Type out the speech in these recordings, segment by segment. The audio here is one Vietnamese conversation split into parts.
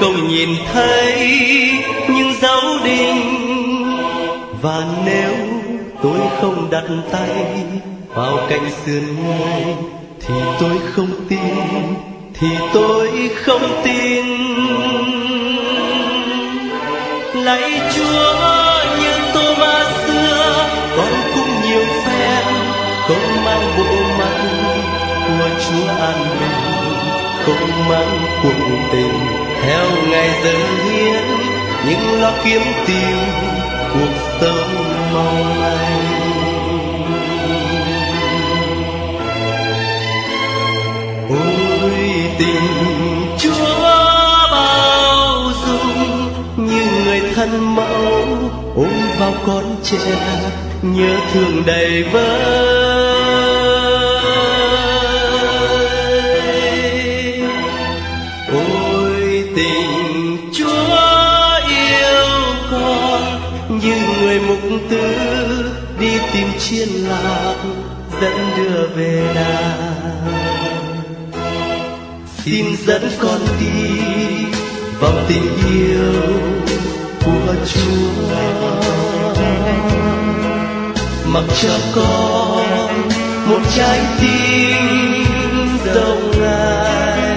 không nhìn thấy những dấu đinh, và nếu tôi không đặt tay vào cạnh sườn người thì tôi không tin, thì tôi không tin. Lạy Chúa, như Tô-ma xưa con cũng nhiều phen, con mang bộ mặt của Chúa an bình, không mang cuộc tình theo ngày dâng hiến, nhưng lo kiếm tìm cuộc sống mong manh. Ôi tình Chúa bao dung, như người thân mẫu ôm vào con trẻ, nhớ thương đầy vơi. Ôi tình Chúa yêu con, như người mục tư đi tìm chiên lạc dẫn đưa về đàn. Xin dẫn con đi vào tình yêu của Chúa, mặc cho con một trái tim rộng rãi,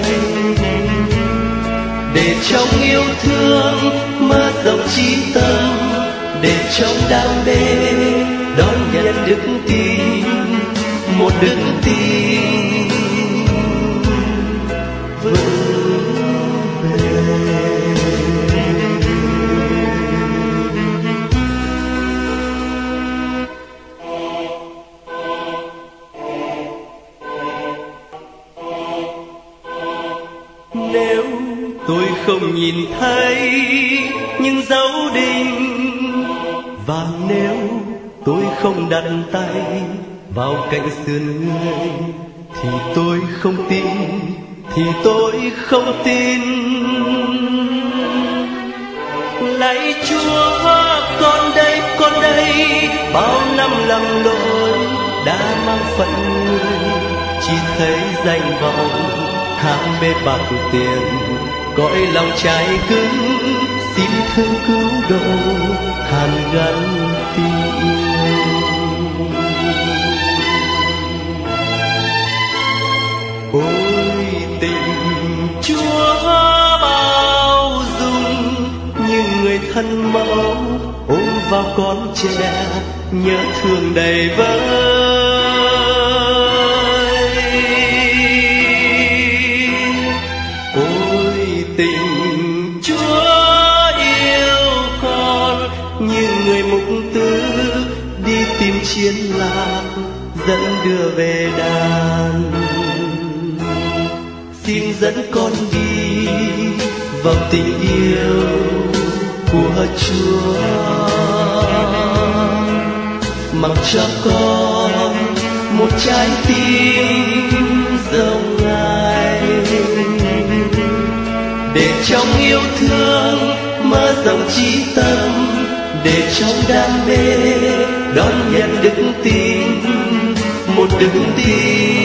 để trong yêu thương mở rộng trí tâm, để trong đam mê đón nhận đức tin, một đức tin vững bền. Nếu tôi không nhìn thấy những dấu đinh, và nếu tôi không đặt tay vào cạnh sườn người thì tôi không tin, thì tôi không tin. Lạy Chúa, con đây bao năm lầm lỗi đã mang phận người, chỉ thấy danh vọng ham mê bạc tiền, cõi lòng trái cứng, xin thương cứu độ hàn gắn tình yêu. Ôi tình Chúa bao dung, như người thân mẫu ôm vào con trẻ, nhớ thương đầy vơi. Ôi tình Chúa yêu con, như người mục tư đi tìm chiên lạc dẫn đưa về đàn. Xin dẫn con đi vào tình yêu của Chúa, mặc cho con một trái tim rộng rãi, để trong yêu thương mở rộng trí tâm, để trong đam mê đón nhận đức tin, một đức tin